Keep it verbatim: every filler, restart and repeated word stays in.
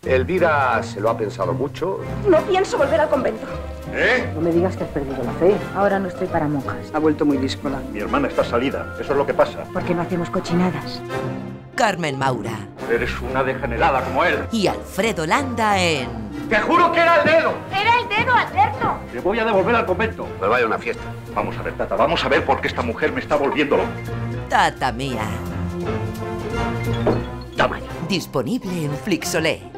Elvira se lo ha pensado mucho. No pienso volver al convento. ¿Eh? No me digas que has perdido la fe. Ahora no estoy para monjas. Ha vuelto muy díscola. Mi hermana está salida, eso es lo que pasa. ¿Por qué no hacemos cochinadas? Carmen Maura. Eres una degenerada como él. Y Alfredo Landa en... ¡Te juro que era el dedo! Era el dedo, Alberto. Te voy a devolver al convento. Pues vaya una fiesta. Vamos a ver, Tata, vamos a ver por qué esta mujer me está volviendo loco. Tata Mía. Toma ya. Disponible en Flixolé.